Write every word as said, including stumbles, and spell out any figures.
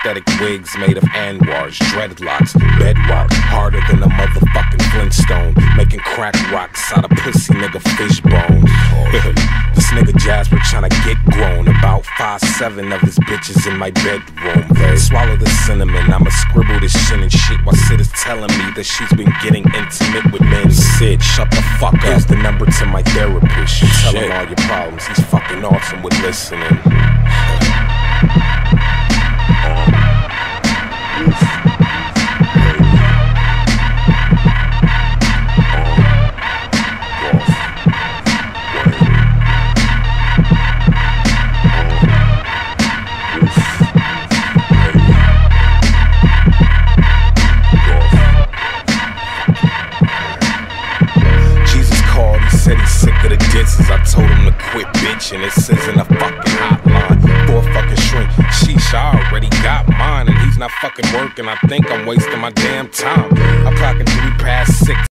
aesthetic wigs made of Anwars, dreadlocks, bedrock, harder than a motherfucking Flintstone, making crack rocks out of pussy nigga fish bones. This nigga Jasper tryna get grown, about five seven of his bitches in my bedroom. Swallow the cinnamon, I'ma scribble this shit and shit while Sid is telling me that she's been getting intimate with men. Sid, shut the fuck up. Here's the number to my therapist. You tell him all your problems, he's fucking awesome with listening. Said he's sick of the disses. I told him to quit bitching. It says in a fucking hotline for a fucking shrink. Sheesh, I already got mine, and he's not fucking working. I think I'm wasting my damn time. I'm clocking three past six.